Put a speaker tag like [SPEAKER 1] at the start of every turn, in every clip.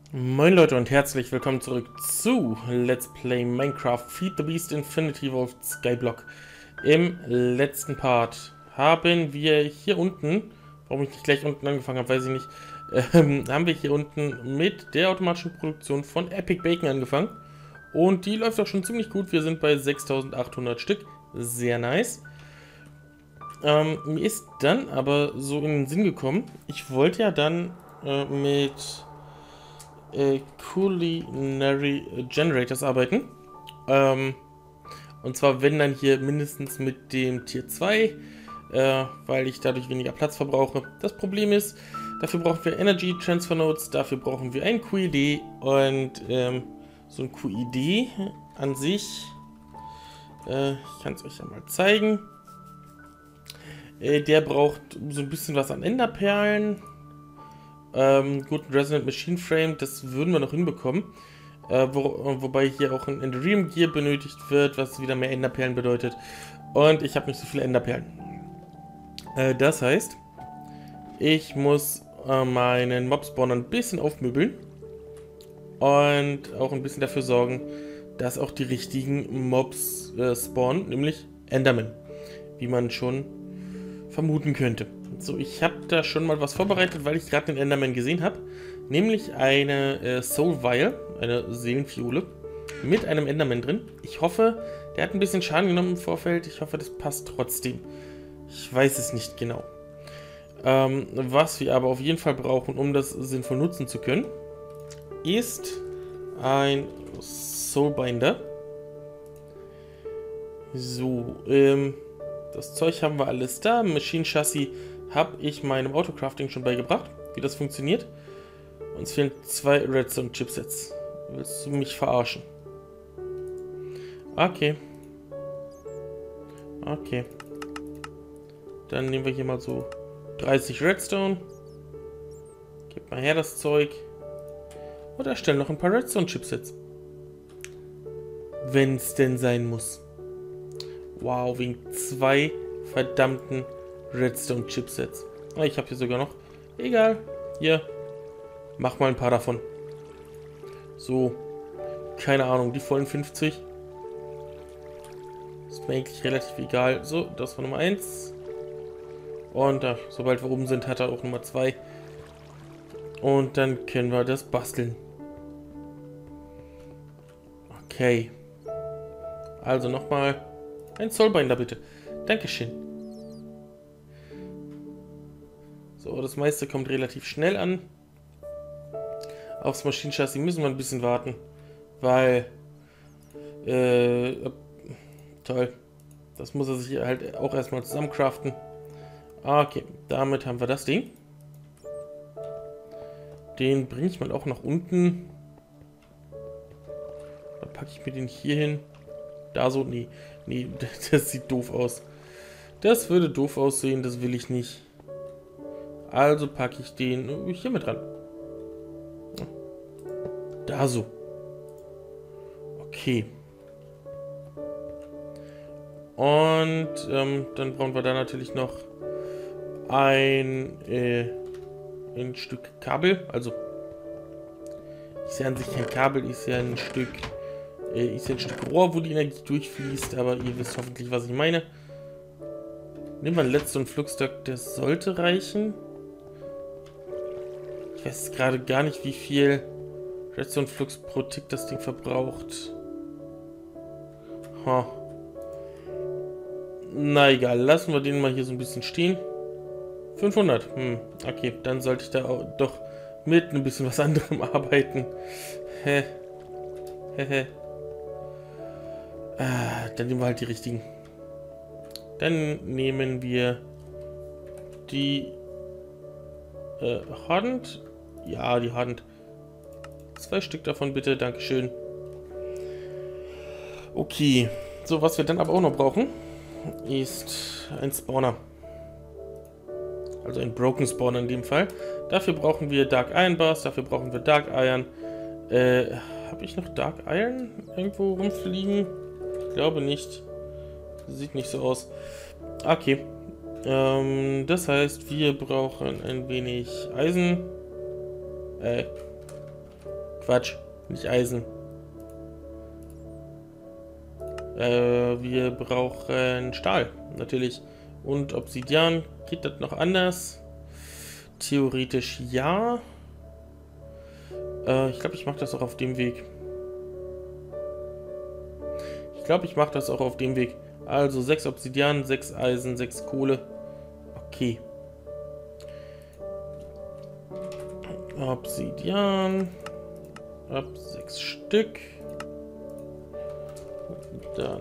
[SPEAKER 1] Moin Leute und herzlich willkommen zurück zu Let's Play Minecraft Feed the Beast Infinity Wolf Skyblock. Im letzten Part haben wir hier unten, warum ich nicht gleich unten angefangen habe, weiß ich nicht, haben wir hier unten mit der automatischen Produktion von Epic Bacon angefangen. Und die läuft auch schon ziemlich gut, wir sind bei 6800 Stück, sehr nice. Mir ist dann aber so in den Sinn gekommen, ich wollte ja dann mit Culinary Generators arbeiten. Und zwar wenn dann hier mindestens mit dem Tier 2, weil ich dadurch weniger Platz verbrauche. Das Problem ist, dafür brauchen wir Energy Transfer Nodes, dafür brauchen wir ein QID und so ein QID an sich, ich kann es euch ja mal zeigen, der braucht so ein bisschen was an Enderperlen. Gut, ein Resonant Machine Frame, das würden wir noch hinbekommen. Wobei hier auch ein Enderium Gear benötigt wird, was wieder mehr Enderperlen bedeutet. Und ich habe nicht so viele Enderperlen. Das heißt, ich muss meinen Mob-Spawn ein bisschen aufmöbeln. Und auch ein bisschen dafür sorgen, dass auch die richtigen Mobs spawnen, nämlich Endermen. Wie man schon vermuten könnte. So, ich habe da schon mal was vorbereitet, weil ich gerade den Enderman gesehen habe. Nämlich eine Soul Vial, eine Seelenfiole, mit einem Enderman drin. Ich hoffe, der hat ein bisschen Schaden genommen im Vorfeld. Ich hoffe, das passt trotzdem. Ich weiß es nicht genau. Was wir aber auf jeden Fall brauchen, um das sinnvoll nutzen zu können, ist ein Soulbinder. So, das Zeug haben wir alles da. Machine Chassis habe ich meinem Autocrafting schon beigebracht, wie das funktioniert. Uns fehlen 2 Redstone Chipsets. Willst du mich verarschen? Okay. Okay. Dann nehmen wir hier mal so 30 Redstone. Gib mal her das Zeug. Und erstellen noch ein paar Redstone Chipsets. Wenn es denn sein muss. Wow, wegen 2 verdammten Redstone Chipsets. Ah, ich habe hier sogar noch. Egal. Hier. Mach mal ein paar davon. So. Keine Ahnung, die vollen 50. Ist mir eigentlich relativ egal. So, das war Nummer 1. Und sobald wir oben sind, hat er auch Nummer 2. Und dann können wir das basteln. Okay. Also nochmal ein Soulbinder bitte. Dankeschön. So, das meiste kommt relativ schnell an. Aufs Maschinenchassis müssen wir ein bisschen warten. Weil, toll. Das muss er sich halt auch erstmal zusammencraften. Okay, damit haben wir das Ding. Den bringe ich mal auch nach unten. Dann packe ich mir den hier hin. Da so, nee, das sieht doof aus. Das würde doof aussehen, das will ich nicht. Also packe ich den hier mit dran. Da so. Okay. Und dann brauchen wir da natürlich noch ein Stück Kabel. Also ist ja an sich kein Kabel, ist ja ein Stück Rohr, wo die Energie durchfließt, aber ihr wisst hoffentlich, was ich meine. Nehmen wir einen letzten Fluxstock, der sollte reichen. Ich weiß gerade gar nicht, wie viel Redstone Flux pro Tick das Ding verbraucht. Ha. Na egal, lassen wir den mal hier so ein bisschen stehen. 500. Okay, dann sollte ich da auch doch mit ein bisschen was anderem arbeiten. Dann nehmen wir halt die richtigen. Dann nehmen wir die Hand. Ja, die Hand. 2 Stück davon bitte, dankeschön. Okay. So, was wir dann aber auch noch brauchen, ist ein Spawner. Also ein Broken Spawner in dem Fall. Dafür brauchen wir Dark Iron Bars, dafür brauchen wir Dark Iron. Habe ich noch Dark Iron irgendwo rumfliegen? Ich glaube nicht. Sieht nicht so aus. Okay. Das heißt, wir brauchen ein wenig Eisen. Quatsch, nicht Eisen. Wir brauchen Stahl, natürlich. Und Obsidian. Geht das noch anders? Theoretisch ja. Ich glaube, ich mache das auch auf dem Weg. Also 6 Obsidian, 6 Eisen, 6 Kohle. Okay. Obsidian. Ab 6 Stück. Dann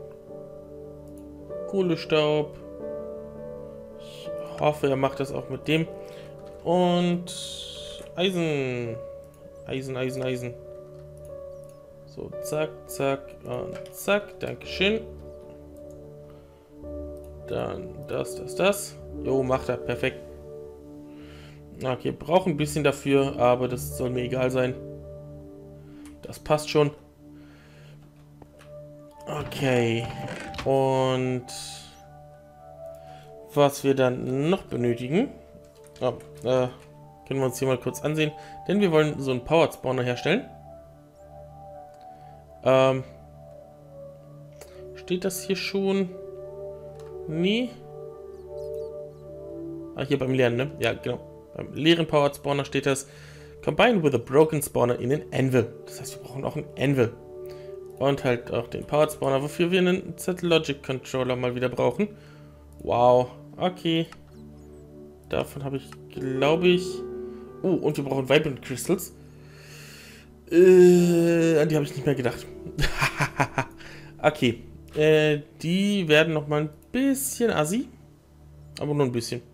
[SPEAKER 1] Kohlestaub. Ich hoffe, er macht das auch mit dem. Und Eisen. Eisen. So, zack, zack und zack. Dankeschön. Dann das. Jo, macht er. Perfekt. Okay, brauche ein bisschen dafür, aber das soll mir egal sein. Das passt schon. Okay. Und was wir dann noch benötigen, können wir uns hier mal kurz ansehen, denn wir wollen so einen Powered Spawner herstellen. Steht das hier schon? Nee. Ah, hier beim leeren, ne? Ja, genau. Beim leeren Powered Spawner steht das Combine with a broken spawner in an Anvil. Das heißt, wir brauchen auch einen Anvil. Und halt auch den Powered Spawner, wofür wir einen Z-Logic Controller mal wieder brauchen. Wow, okay. Davon habe ich, glaube ich... Oh, und wir brauchen Vibrant Crystals. An die habe ich nicht mehr gedacht. Okay. Die werden noch mal ein bisschen assi. Aber nur ein bisschen.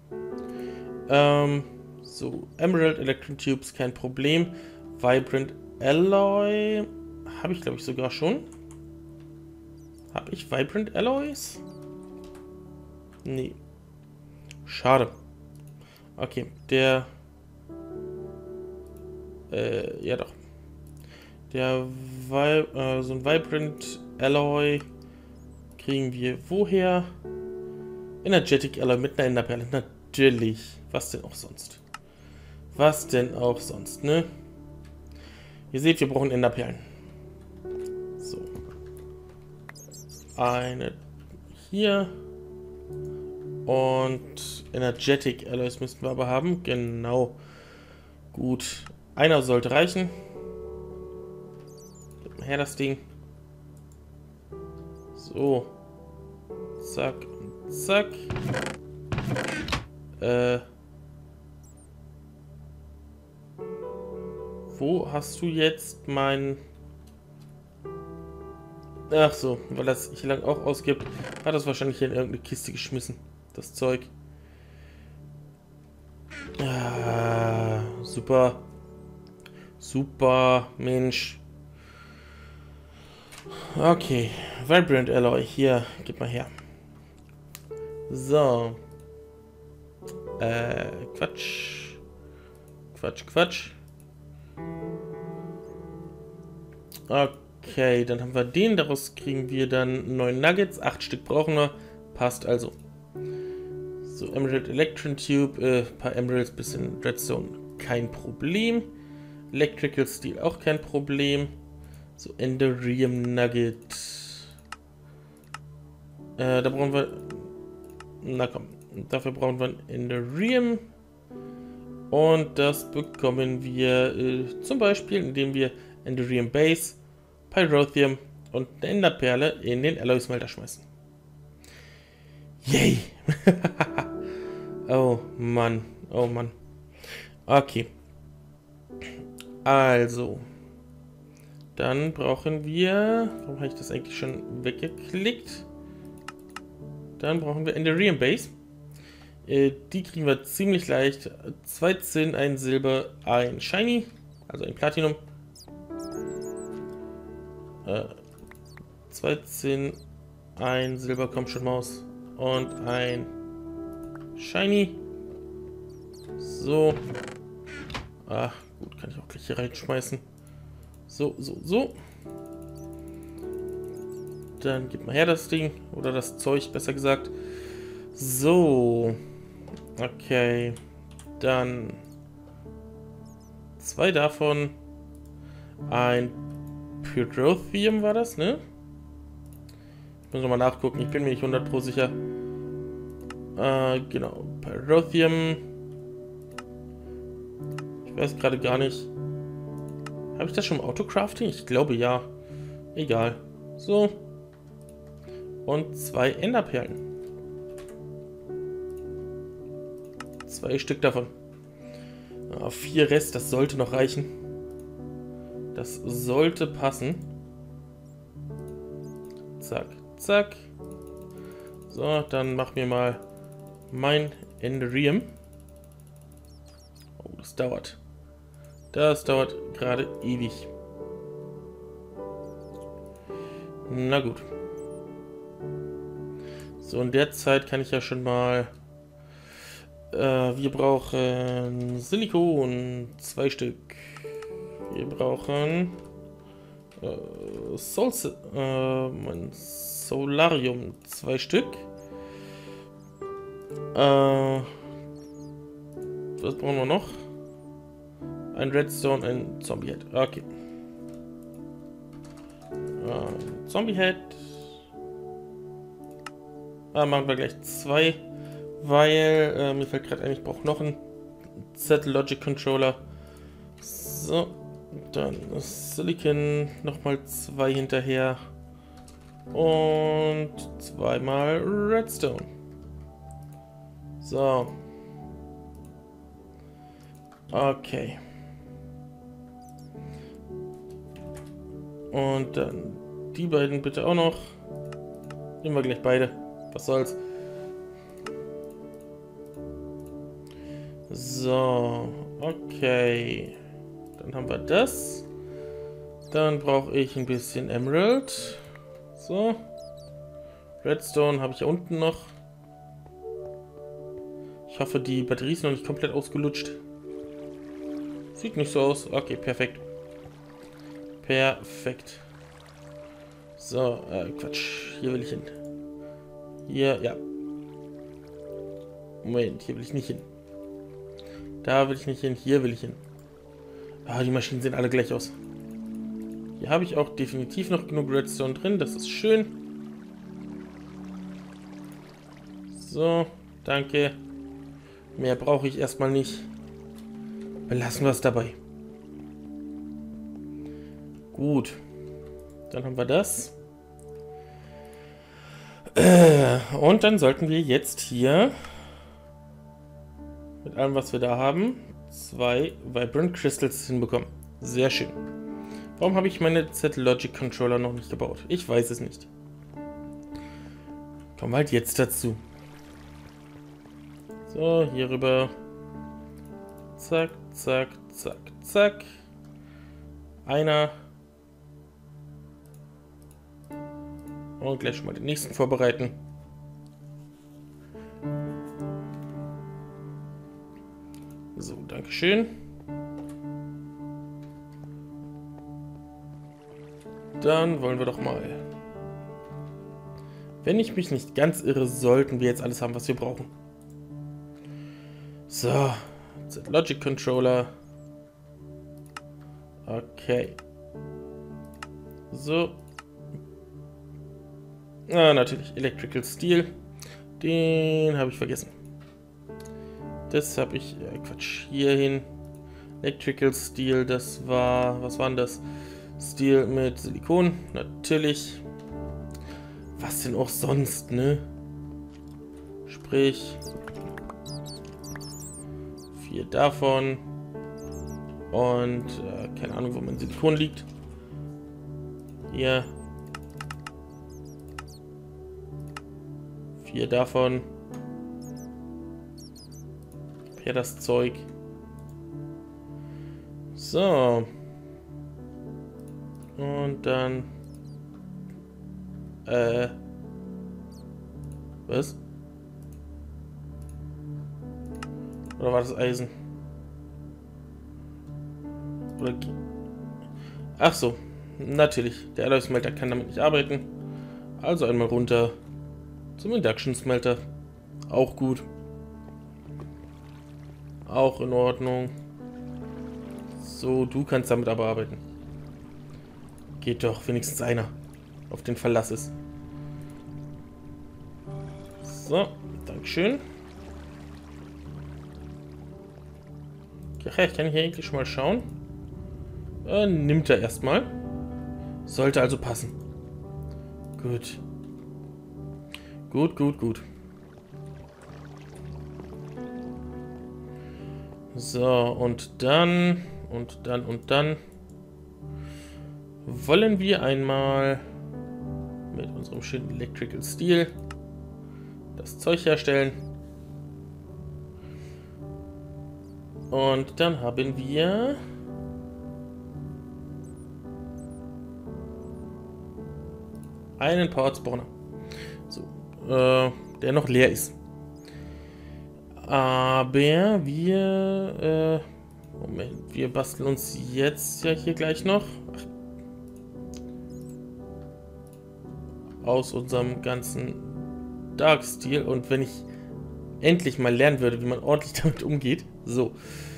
[SPEAKER 1] So, Emerald Electron Tubes, kein Problem. Vibrant Alloy... Habe ich, glaube ich, sogar schon. Habe ich Vibrant Alloys? Nee. Schade. Okay, der... ja doch. Der so ein Vibrant Alloy kriegen wir woher? Energetic Alloy mit einer Enderperle. Natürlich. Was denn auch sonst? Ne? Ihr seht, wir brauchen Enderperlen. So. Eine hier. Und Energetic Alloys müssten wir aber haben. Genau. Gut. Einer sollte reichen. Gib mal her das Ding. So. Zack und zack. Wo hast du jetzt mein... Ach so, weil das hier lang auch ausgibt, hat das wahrscheinlich hier in irgendeine Kiste geschmissen. Das Zeug. Ah, super. Super, Mensch. Okay, Vibrant Alloy, hier, gib mal her. So. Quatsch. Okay, dann haben wir den. Daraus kriegen wir dann 9 Nuggets. 8 Stück brauchen wir. Passt also. So, Emerald Electron Tube. Paar Emeralds, bisschen Redstone. Kein Problem. Electrical Steel auch kein Problem. So, Enderium Nugget. Da brauchen wir... Na komm. Dafür brauchen wir ein Enderium. Und das bekommen wir zum Beispiel, indem wir Enderium Base, Pyrotheum und eine Enderperle in den Alloy Smelter schmeißen. Yay! Oh Mann, oh Mann. Okay. Also. Dann brauchen wir... Warum habe ich das eigentlich schon weggeklickt? Dann brauchen wir Enderium Base. Die kriegen wir ziemlich leicht. 2 Zinn, 1 Silber, 1 Shiny, also ein Platinum. 2 Zinn, 1 Silber, kommt schon Maus. Und ein Shiny. So. Ach, gut, kann ich auch gleich hier reinschmeißen. So. Dann gib mal her das Ding. Oder das Zeug, besser gesagt. So. Okay. Dann 2 davon. ein Pyrotheum war das, ne? Ich muss nochmal nachgucken, ich bin mir nicht 100% sicher. Genau, Pyrotheum. Ich weiß gerade gar nicht. Habe ich das schon im Autocrafting? Ich glaube ja. Egal. So. Und 2 Enderperlen. 2 Stück davon. 4 Rest, das sollte noch reichen. Das sollte passen. Zack, zack. So, dann mach mir mal mein Enderium. Oh, das dauert. Das dauert gerade ewig. Na gut. So, in der Zeit kann ich ja schon mal... wir brauchen Silikon, 2 Stück. Wir brauchen Solarium, 2 Stück. Was brauchen wir noch? Ein Redstone, ein Zombie-Head. Okay. Zombie-Head. Machen wir gleich 2. Weil mir fällt gerade ein, ich brauche noch einen Z-Logic-Controller. So. Dann Silicon. Nochmal 2 hinterher. Und 2-mal Redstone. So. Okay. Und dann die beiden bitte auch noch. Nehmen wir gleich beide. Was soll's. So. Okay. Dann haben wir das. Dann brauche ich ein bisschen Emerald. So. Redstone habe ich ja unten noch. Ich hoffe, die Batterie ist noch nicht komplett ausgelutscht. Sieht nicht so aus. Okay, perfekt. Perfekt. So, Quatsch. Hier will ich hin. Hier, ja. Moment, hier will ich nicht hin. Da will ich nicht hin, hier will ich hin. Ah, die Maschinen sehen alle gleich aus. Hier habe ich auch definitiv noch genug Redstone drin, das ist schön. So, danke. Mehr brauche ich erstmal nicht. Belassen wir es dabei. Gut. Dann haben wir das. Und dann sollten wir jetzt hier mit allem, was wir da haben, 2 Vibrant Crystals hinbekommen. Sehr schön. Warum habe ich meine Z-Logic Controller noch nicht gebaut? Ich weiß es nicht. Kommen wir halt jetzt dazu. So, hier rüber. Zack, zack, zack, zack. Einer. Und gleich schon mal den nächsten vorbereiten. So, dankeschön. Dann wollen wir doch mal. Wenn ich mich nicht ganz irre, sollten wir jetzt alles haben, was wir brauchen. So, Z-Logic Controller. Okay. So. Ah, natürlich. Electrical Steel. Den habe ich vergessen. Das habe ich... Quatsch. Hier hin. Electrical Steel, das war... Was war denn das? Steel mit Silikon. Natürlich. Was denn auch sonst, ne? Sprich... 4 davon. Und... keine Ahnung, wo mein Silikon liegt. Hier... 4 davon. Ja, das Zeug. So. Und dann... Was? Oder war das Eisen? Oder... Ach so. Natürlich. Der Alloy Smelter kann damit nicht arbeiten. Also einmal runter zum Induction Smelter. Auch gut. Auch in Ordnung. So, du kannst damit aber arbeiten. Geht doch, wenigstens einer. Auf den Verlass ist. So, Dankeschön. Ach ja, ich kann hier eigentlich schon mal schauen. Nimmt er erstmal. Sollte also passen. Gut. Gut, gut, gut. So, und dann wollen wir einmal mit unserem schönen Electrical Steel das Zeug herstellen. Und dann haben wir einen Powered Spawner. So, der noch leer ist. Aber wir, Moment, wir basteln uns jetzt ja hier gleich noch aus unserem ganzen Dark Steel. Und wenn ich endlich mal lernen würde, wie man ordentlich damit umgeht. So.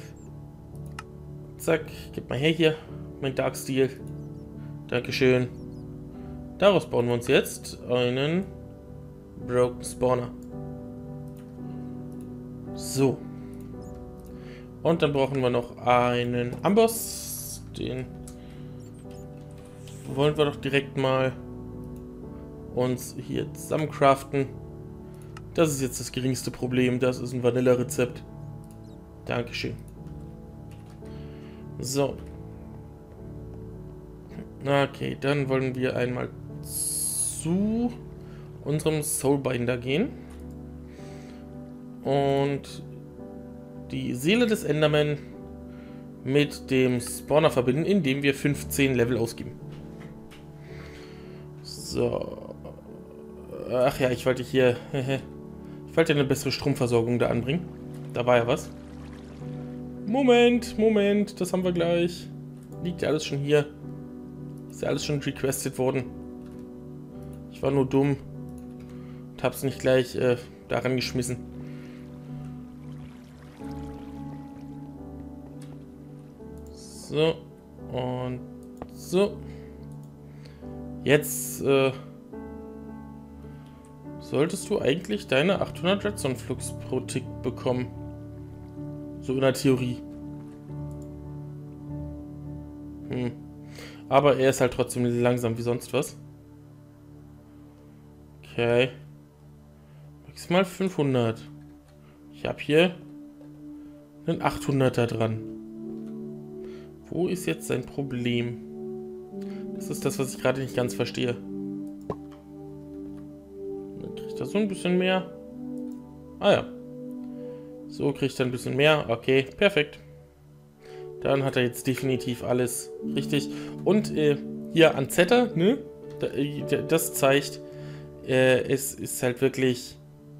[SPEAKER 1] Zack, gib mal her hier, mein Dark Steel. Dankeschön. Daraus bauen wir uns jetzt einen Broken Spawner. So. Und dann brauchen wir noch einen Amboss. Den wollen wir doch direkt mal uns hier zusammen craften. Das ist jetzt das geringste Problem. Das ist ein Vanilla-Rezept. Dankeschön. So. Okay, dann wollen wir einmal zu unserem Soulbinder gehen. Und die Seele des Enderman mit dem Spawner verbinden, indem wir 15 Level ausgeben. So. Ach ja, ich wollte hier... Ich wollte eine bessere Stromversorgung da anbringen. Da war ja was. Moment, das haben wir gleich. Liegt ja alles schon hier. Ist ja alles schon requested worden. Ich war nur dumm und hab's nicht gleich daran geschmissen. So. Und so. Jetzt solltest du eigentlich deine 800 Redstone Flux pro Tick bekommen. So in der Theorie. Aber er ist halt trotzdem langsam wie sonst was. Okay. Maximal 500. Ich habe hier einen 800er dran. Wo ist jetzt sein Problem? Das ist das, was ich gerade nicht ganz verstehe. Dann kriegt er so ein bisschen mehr. Ah ja. So kriegt er ein bisschen mehr. Okay, perfekt. Dann hat er jetzt definitiv alles richtig. Und hier Anzetta, ne? Das zeigt, es ist halt wirklich,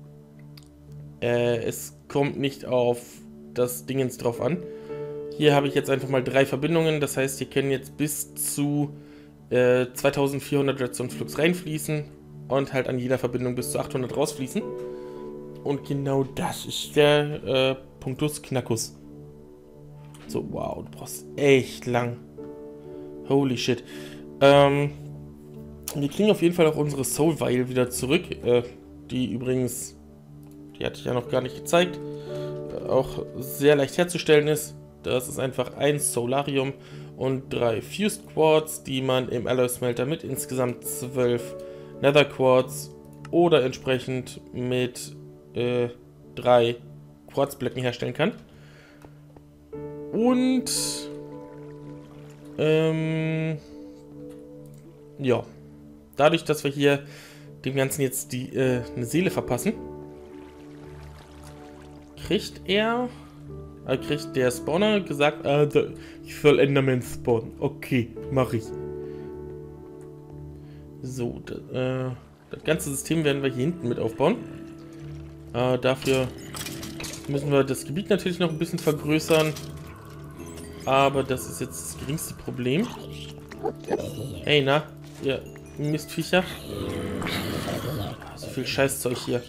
[SPEAKER 1] es kommt nicht auf das Dingens drauf an. Hier habe ich jetzt einfach mal 3 Verbindungen. Das heißt, hier können jetzt bis zu 2400 Redstone Flux reinfließen und halt an jeder Verbindung bis zu 800 rausfließen. Und genau das ist der Punktus Knackus. So, wow, du brauchst echt lang. Holy shit. Wir kriegen auf jeden Fall auch unsere Soul Vial wieder zurück. Die übrigens, die hatte ich ja noch gar nicht gezeigt, auch sehr leicht herzustellen ist. Das ist einfach ein Solarium und 3 Fused Quartz, die man im Alloy Smelter mit insgesamt 12 Nether Quartz oder entsprechend mit 3 Quarzblöcken herstellen kann. Und ja, dadurch, dass wir hier dem Ganzen jetzt eine Seele verpassen, kriegt der Spawner gesagt, ich soll Enderman spawnen. Okay, mache ich. So, das ganze System werden wir hier hinten mit aufbauen. Dafür müssen wir das Gebiet natürlich noch ein bisschen vergrößern. Aber das ist jetzt das geringste Problem. Hey, na, ihr Mistviecher. So viel Scheißzeug hier.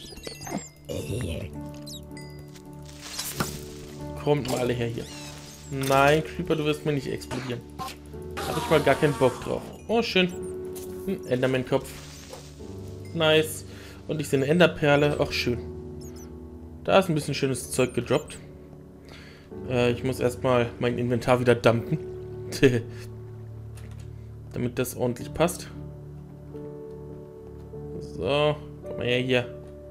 [SPEAKER 1] Kommt mal alle her hier. Nein, Creeper, du wirst mir nicht explodieren. Habe ich mal gar keinen Bock drauf. Oh, schön. Ein Enderman-Kopf. Nice. Und ich sehe eine Enderperle. Ach, schön. Da ist ein bisschen schönes Zeug gedroppt. Ich muss erstmal mein Inventar wieder dumpen. Damit das ordentlich passt. So. Komm mal her hier.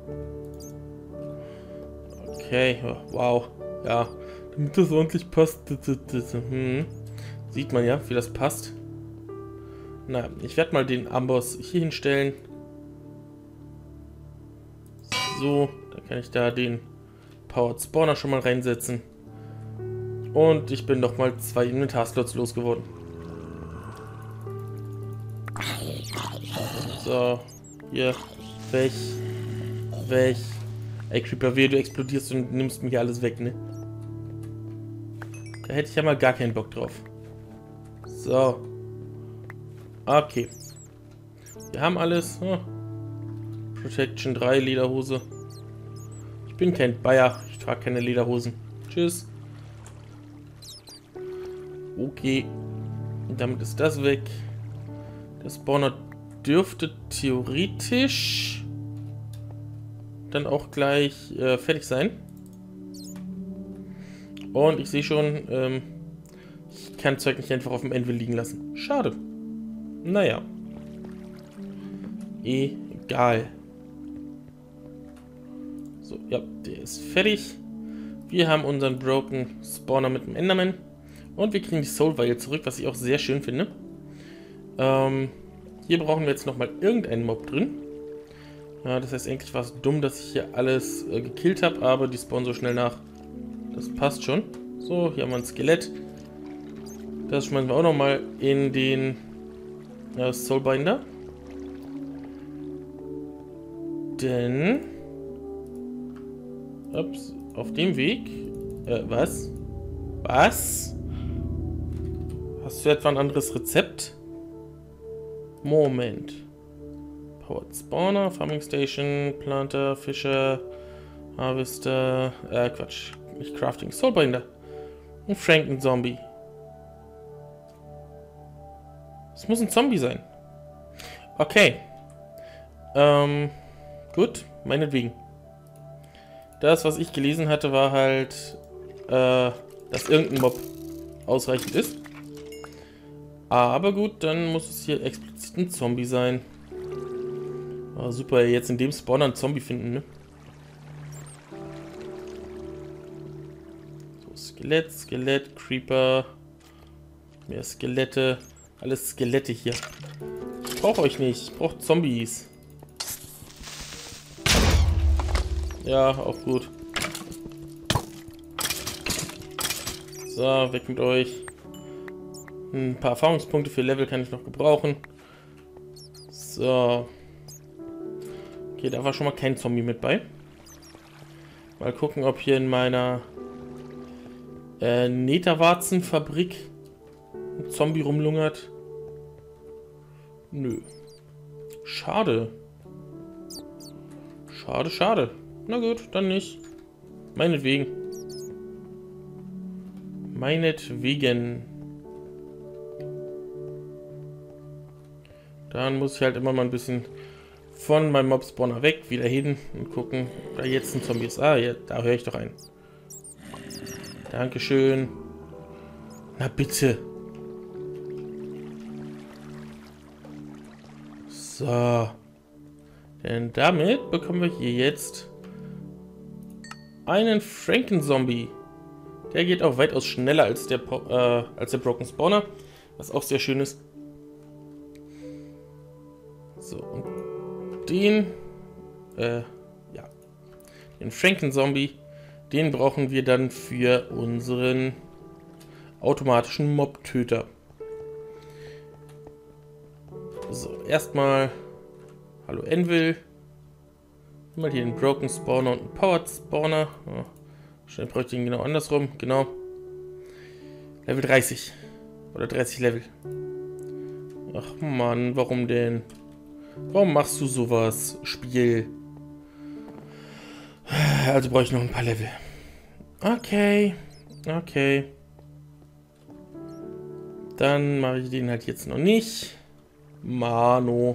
[SPEAKER 1] Okay. Oh, wow. Ja. Damit das ordentlich passt. Sieht man ja, wie das passt. Na, ich werde mal den Amboss hier hinstellen. So, dann kann ich da den Powered Spawner schon mal reinsetzen. Und ich bin noch mal 2 Inventarslots losgeworden. So, hier, weg, weg. Ey, Creeper, wehe, du explodierst und nimmst mir hier alles weg, ne? Da hätte ich ja mal gar keinen Bock drauf. So. Okay. Wir haben alles. Oh. Protection 3, Lederhose. Ich bin kein Bayer. Ich trage keine Lederhosen. Tschüss. Okay. Und damit ist das weg. Der Spawner dürfte theoretisch dann auch gleich fertig sein. Und ich sehe schon, ich kann Zeug nicht einfach auf dem Anvil liegen lassen. Schade. Naja. Egal. So, ja, der ist fertig. Wir haben unseren Broken Spawner mit dem Enderman. Und wir kriegen die Soul Vial zurück, was ich auch sehr schön finde. Hier brauchen wir jetzt nochmal irgendeinen Mob drin. Ja, das heißt, eigentlich war es dumm, dass ich hier alles gekillt habe, aber die spawnen so schnell nach. Das passt schon. So, hier haben wir ein Skelett. Das schmeißen wir auch nochmal in den Soulbinder. Denn... Ups, auf dem Weg... was? Was? Hast du etwa ein anderes Rezept? Moment. Powered Spawner, Farming Station, Planter, Fischer, Harvester... Quatsch. Nicht Crafting. Soulbinder. Ein Franken-Zombie. Es muss ein Zombie sein. Okay. Gut. Meinetwegen. Das, was ich gelesen hatte, war halt, dass irgendein Mob ausreichend ist. Aber gut, dann muss es hier explizit ein Zombie sein. Oh, super, jetzt in dem Spawner einen Zombie finden, ne? Skelett, Skelett, Creeper, mehr Skelette, alles Skelette hier. Ich brauche euch nicht, ich brauche Zombies. Ja, auch gut. So, weg mit euch. Ein paar Erfahrungspunkte für Level kann ich noch gebrauchen. So. Okay, da war schon mal kein Zombie mit bei. Mal gucken, ob hier in meiner Netherwarzenfabrik ein Zombie rumlungert. Nö. Schade. Schade, schade. Na gut, dann nicht. Meinetwegen. Meinetwegen. Dann muss ich halt immer mal ein bisschen von meinem Mob-Spawner weg, wieder hin und gucken, ob da jetzt ein Zombie ist. Ah, ja, da höre ich doch einen. Dankeschön. Na bitte. So. Denn damit bekommen wir hier jetzt einen Franken-Zombie. Der geht auch weitaus schneller als der Broken Spawner, was auch sehr schön ist. So, und den, ja, den Franken-Zombie, den brauchen wir dann für unseren automatischen Mob-Töter. So, erstmal, hallo Anvil. Mal hier einen Broken Spawner und einen Powered Spawner. Oh, wahrscheinlich bräuchte ich ihn genau andersrum. Genau. Level 30. Oder 30 Level. Ach Mann, warum denn? Warum machst du sowas, Spiel? Also brauche ich noch ein paar Level. Okay. Okay. Dann mache ich den halt jetzt noch nicht. Mano.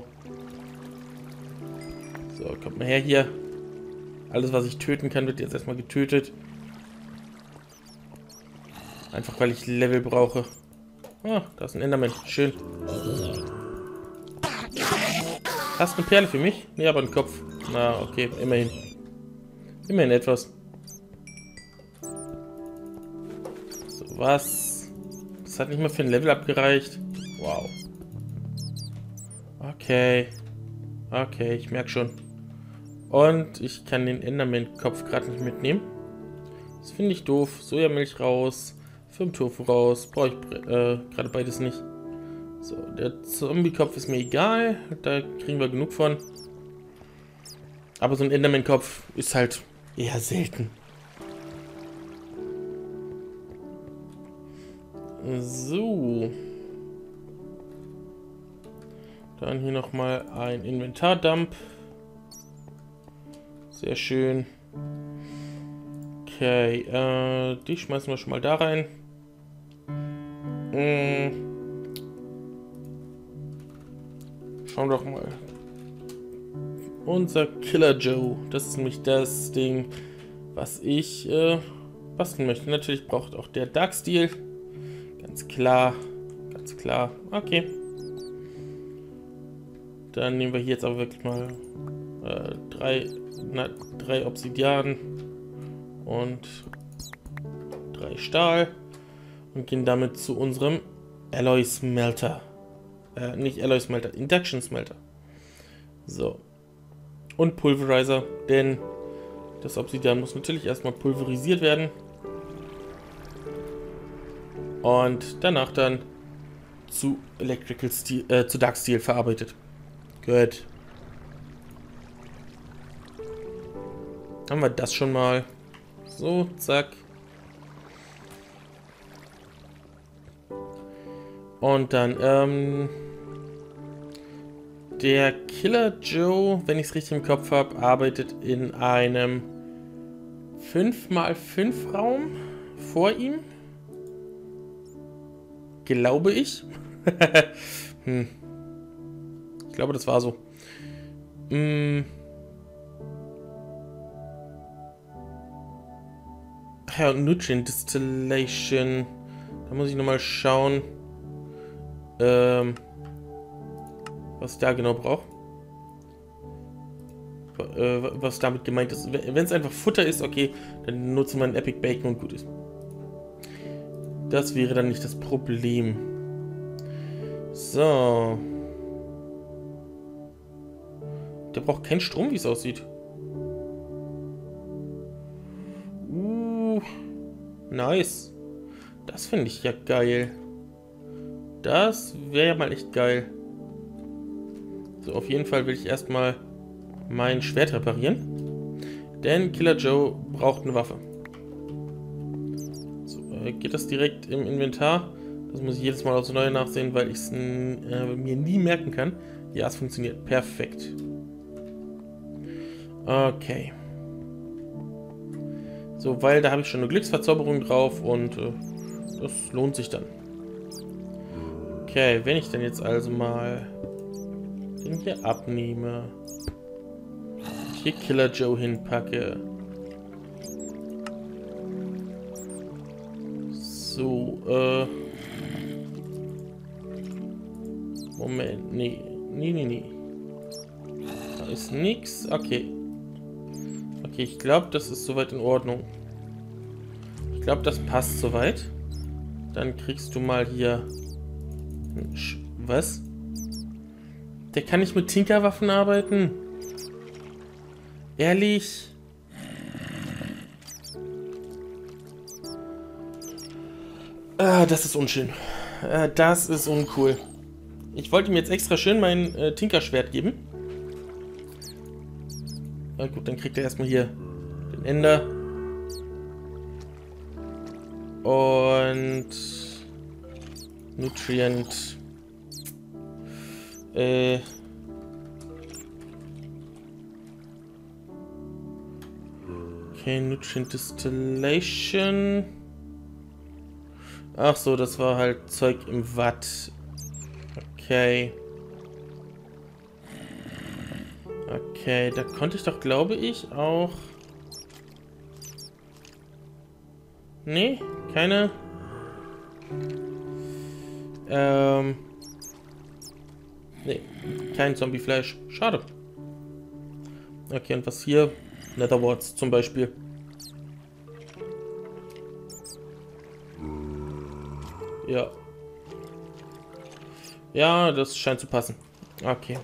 [SPEAKER 1] So, kommt mal her hier. Alles, was ich töten kann, wird jetzt erstmal getötet. Einfach, weil ich Level brauche. Ah, da ist ein Enderman. Schön. Hast du eine Perle für mich? Nee, aber einen Kopf. Na, okay, immerhin. Immerhin etwas. So, was? Das hat nicht mal für ein Level abgereicht. Wow. Okay. Okay, ich merke schon. Und ich kann den Enderman-Kopf gerade nicht mitnehmen. Das finde ich doof. Sojamilch raus. Tofu raus. Brauche ich gerade beides nicht. So, der Zombie-Kopf ist mir egal. Da kriegen wir genug von. Aber so ein Enderman-Kopf ist halt eher selten. So. Dann hier nochmal ein Inventardump. Sehr schön. Okay, die schmeißen wir schon mal da rein. Schauen wir doch mal. Unser Killer Joe. Das ist nämlich das Ding, was ich basteln möchte. Natürlich braucht auch der Darksteel. Ganz klar. Ganz klar. Okay. Dann nehmen wir hier jetzt aber wirklich mal 3 Obsidian und 3 Stahl und gehen damit zu unserem Alloy Smelter. Nicht Alloy Smelter, Induction Smelter. So. Und Pulverizer, denn das Obsidian muss natürlich erstmal pulverisiert werden. Und danach dann zu Electrical Steel, zu Dark Steel verarbeitet. Gut. Haben wir das schon mal. So, zack. Und dann, der Killer Joe, wenn ich es richtig im Kopf habe, arbeitet in einem 5x5 Raum vor ihm. Glaube ich. Ich glaube, das war so. Ja, Nutrient Distillation. Da muss ich nochmal schauen, was ich da genau brauche. Was damit gemeint ist. Wenn es einfach Futter ist, okay, dann nutzen wir einen Epic Bacon und gut ist. Das wäre dann nicht das Problem. So. Der braucht keinen Strom, wie es aussieht. Nice. Das finde ich ja geil. Das wäre ja mal echt geil. So, auf jeden Fall will ich erstmal mein Schwert reparieren. Denn Killer Joe braucht eine Waffe. So, geht das direkt im Inventar? Das muss ich jedes Mal aufs Neue nachsehen, weil ich es mir nie merken kann. Ja, es funktioniert. Perfekt. Okay. So, weil da habe ich schon eine Glücksverzauberung drauf und das lohnt sich dann. Okay, wenn ich dann jetzt also mal den hier abnehme, hier Killer Joe hinpacke. So, Moment, nee. Da ist nix. Okay. Okay, ich glaube, das ist soweit in Ordnung. Ich glaube, das passt soweit. Dann kriegst du mal hier... Was? Der kann nicht mit Tinkerwaffen arbeiten? Ehrlich? Das ist unschön. Das ist uncool. Ich wollte ihm jetzt extra schön mein Tinkerschwert geben. Na gut, dann kriegt er erstmal hier den Ender. Und Nutrient. Okay, Nutrient Distillation. Ach so, das war halt Zeug im Watt. Okay. Okay, da konnte ich doch, glaube ich, auch... Nee, keine... Nee, kein Zombiefleisch. Schade. Okay, und was hier? Netherwarts zum Beispiel. Ja. Ja, das scheint zu passen. Okay.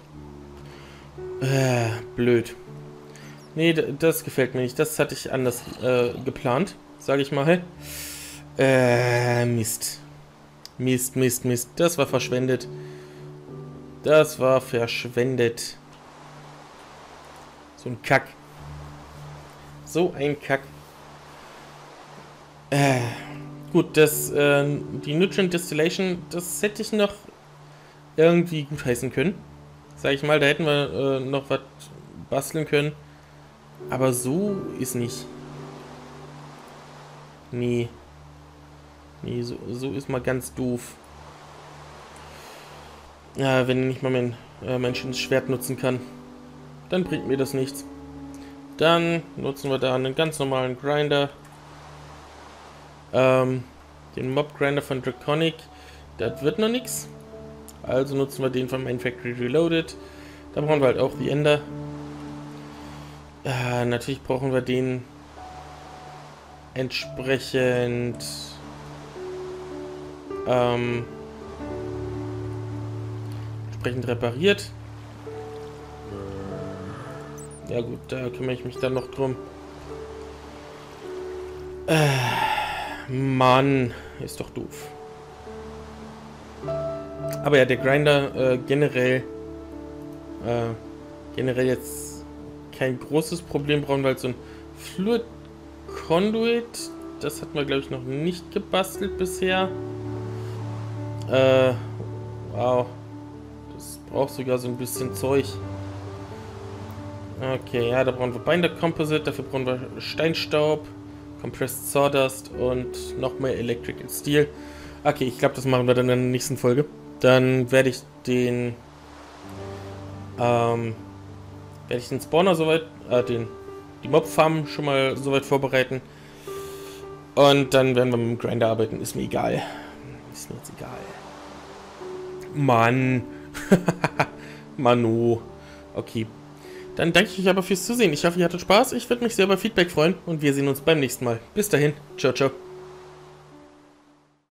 [SPEAKER 1] Blöd. Nee, das gefällt mir nicht. Das hatte ich anders geplant, sage ich mal. Mist. Mist, Mist, Mist. Das war verschwendet. Das war verschwendet. So ein Kack. So ein Kack. Gut, die Nutrient Distillation, das hätte ich noch irgendwie gut heißen können. Sag ich mal, da hätten wir noch was basteln können. Aber so ist nicht. Nee. Nee, so ist mal ganz doof. Ja, wenn ich mal mein schönes Schwert nutzen kann, dann bringt mir das nichts. Dann nutzen wir da einen ganz normalen Grinder. Den Mob Grinder von Draconic. Das wird noch nichts. Also nutzen wir den von Main Factory Reloaded. Da brauchen wir halt auch die Ender. Natürlich brauchen wir den entsprechend repariert. Ja gut, da kümmere ich mich dann noch drum. Mann, ist doch doof. Aber ja, der Grinder generell jetzt kein großes Problem. Brauchen wir halt so ein Fluid Conduit. Das hatten wir, glaube ich, noch nicht gebastelt bisher. Wow. Das braucht sogar so ein bisschen Zeug. Okay, ja, da brauchen wir Binder Composite. Dafür brauchen wir Steinstaub, Compressed Sawdust und noch mehr Electrical Steel. Okay, ich glaube, das machen wir dann in der nächsten Folge. Dann werde ich den Spawner soweit, die Mob-Farm schon mal soweit vorbereiten. Und dann werden wir mit dem Grinder arbeiten. Ist mir egal. Ist mir jetzt egal. Mann. Manu. Okay. Dann danke ich euch aber fürs Zusehen. Ich hoffe, ihr hattet Spaß. Ich würde mich sehr über Feedback freuen. Und wir sehen uns beim nächsten Mal. Bis dahin. Ciao, ciao.